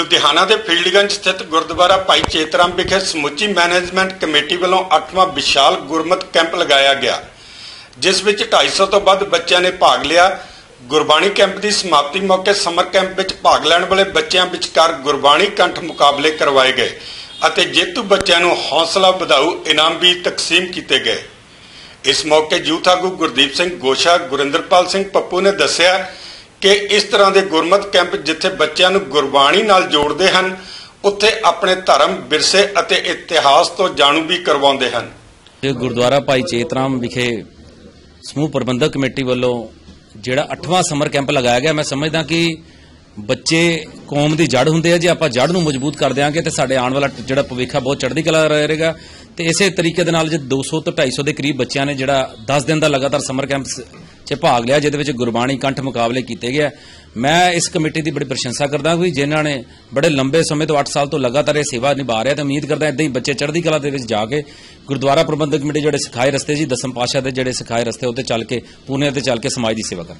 ਲੁਧਿਆਣਾ ਦੇ ਫੀਲਡਗੰਜ ਸਥਿਤ ਗੁਰਦੁਆਰਾ ਭਾਈ ਚੇਤਰਾਮ ਵਿਖੇ ਸਮੁੱਚੀ ਮੈਨੇਜਮੈਂਟ ਕਮੇਟੀ ਵੱਲੋਂ 8ਵਾਂ ਵਿਸ਼ਾਲ ਗੁਰਮਤਿ ਕੈਂਪ ਲਗਾਇਆ ਗਿਆ, ਜਿਸ ਵਿੱਚ 250 ਤੋਂ ਵੱਧ ਬੱਚਿਆਂ ਨੇ ਭਾਗ ਲਿਆ। ਗੁਰਬਾਣੀ ਕੈਂਪ ਦੀ ਸਮਾਪਤੀ ਮੌਕੇ ਸਮਰ ਕੈਂਪ ਵਿੱਚ ਭਾਗ ਲੈਣ ਵਾਲੇ ਬੱਚਿਆਂ ਵਿਚਕਾਰ ਗੁਰਬਾਣੀ ਕੰਠ ਮੁਕਾਬਲੇ ਕਰਵਾਏ ਗਏ ਅਤੇ ਜੇਤੂ ਬੱਚਿਆਂ ਨੂੰ ਹੌਸਲਾ ਵਧਾਊ ਇਨਾਮ ਵੀ ਤਕਸੀਮ ਕੀਤੇ ਗਏ। ਇਸ ਮੌਕੇ ਯੂਥ ਆਗੂ ਗੁਰਦੀਪ ਸਿੰਘ ਗੋਸ਼ਾ, ਗੁਰਿੰਦਰਪਾਲ ਸਿੰਘ ਪੱਪੂ ਨੇ ਦੱਸਿਆ कि इस तरह के गुरमत कैंप जिथे बच्चों को गुरबाणी नाल जोड़ते हैं, उत्थे अपने धर्म विरसे अते इतिहास तो जाणू भी करवाते हैं। गुरुद्वारा भाई चेतराम विखे समूह प्रबंधक कमेटी वालों जिहड़ा 8वां समर कैंप लगाया गया, मैं समझदा कि बच्चे कौम की जड़ होंगे। जे आपां जड़ नूं मजबूत कर देंगे तो साडे आने वाला जिहड़ा भविख है बहुत चढ़दी कला रहेगा। तो इस तरीके दे नाल जे 200 तो 250 के करीब बच्चों ने जिहड़ा 10 दिन का लगातार समर कैंप च भाग लिया, जिहदे विच गुरबाणी कंठ मुकाबले किए गए। मैं इस कमेटी की बड़ी प्रशंसा करदा कि जिन्हां ने बड़े लंबे समय तो 8 साल तो लगातार ये सेवा निभा रहे, तो उम्मीद करदा इदां ही बच्चे चढ़दी कला दे विच जाके गुरुद्वारा प्रबंधक कमेटी जिहड़े सिखाए रस्ते जी दसम पातशाह दे जिहड़े सिखाए रस्ते उत्ते चल के पुणे ते चल के समाज की सेवा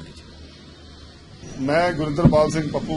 करनी। मैं गुरिंदरपाल सिंह पप्पू,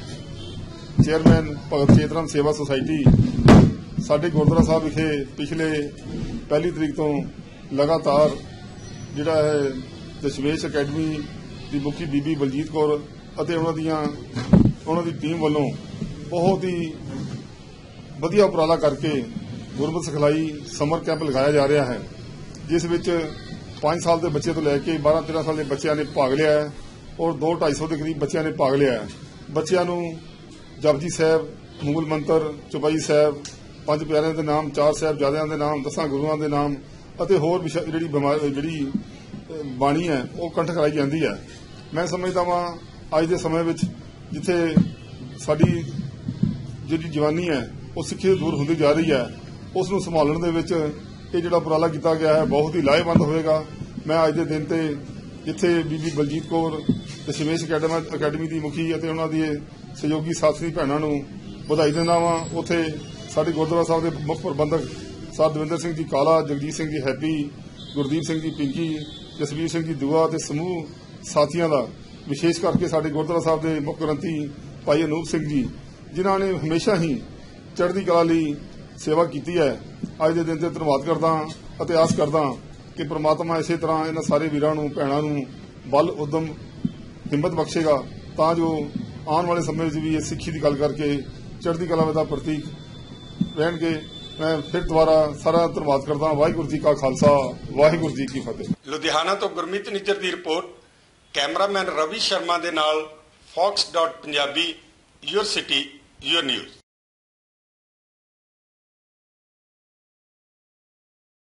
चेयरमैन भगत चेतराम सेवा सोसाइटी, साडे गुरुद्वारा साहब विखे पिछले 1 तरीक तो लगातार जिहड़ा है दशमेश अकैडमी की मुखी बीबी बलजीत कौर ਅਤੇ ਉਹਨਾਂ ਦੀ ਟੀਮ ਵੱਲੋਂ बहुत ही ਵਧੀਆ ਉਪਰਾਲਾ ਕਰਕੇ ਗੁਰਮਤਿ ਸਿਖਲਾਈ ਸਮਰ ਕੈਂਪ ਲਗਾਇਆ ਜਾ ਰਿਹਾ ਹੈ, ਜਿਸ ਵਿੱਚ 5 ਸਾਲ ਦੇ ਬੱਚੇ ਤੋਂ ਲੈ ਕੇ 12-13 ਸਾਲ ਦੇ ਬੱਚਿਆਂ ਨੇ ਭਾਗ ਲਿਆ ਹੈ ਔਰ 2-250 ਦੇ ਕਰੀਬ ਬੱਚਿਆਂ ਨੇ ਭਾਗ ਲਿਆ ਹੈ। ਬੱਚਿਆਂ ਨੂੰ ਜਪਜੀ ਸਾਹਿਬ, ਮੂਲ ਮੰਤਰ, ਚੌਪਈ ਸਾਹਿਬ, 5 ਪਿਆਰਿਆਂ ਦੇ ਨਾਮ, 4 ਸਾਹਿਬਜ਼ਾਦਿਆਂ ਦੇ ਨਾਮ, 10 ਗੁਰੂਆਂ ਦੇ ਨਾਮ ਅਤੇ ਹੋਰ ਜਿਹੜੀ ਬਾਣੀ ਹੈ ਉਹ ਕੰਠ ਕਰਾਈ ਜਾਂਦੀ ਹੈ। मैं समझदा वां अज के समय में जिथे साडी जिहड़ी जवानी है वो सिक्खी तो दूर होंदी जा रही है, उसनूं संभालण दे विच ये जिहड़ा उपराला किया गया है बहुत ही लाहेवंद होएगा। मैं अज के दिन ते जिथे बीबी बलजीत कौर दशमेश अकैडमी की मुखी अते उन्हां दी सहयोगी साथी भैणां नूं बधाई दिंदा वां। उत्थे साडे गुरुद्वारा साहब के मुख प्रबंधक sir Davinder Singh ji Kala, Jagjit Singh ji Happy, Gurdeep Singh ji Pinky, Jasvir Singh ji Dua ते समूह साथियों का, विशेष करके साडे गुरुद्वारा साहब के मुख ग्रंथी भाई अनूप सिंह जी, जिन्हों ने हमेशा ही चढ़ती कला लई सेवा की है। अज के दिन से धन्यवाद करदा अते आस करदा कि परमात्मा इस तरह इन्हां सारे वीरां नूं, भैणां नूं बल, उद्यम, हिम्मत बख्शेगा तां जो आने वाले समय में भी ये सिक्खी की गल करके चढ़ती कला का प्रतीक रहणगे। मैं फिर दोबारा सारा धन्यवाद करदा। वाहिगुरू जी का खालसा, वाहिगुरू जी की फतेह। लुधियाना तो गुरमीत निज्जर की रिपोर्ट। कैमरामैन रवि शर्मा के नाल Fox.Punjabi, your city your news.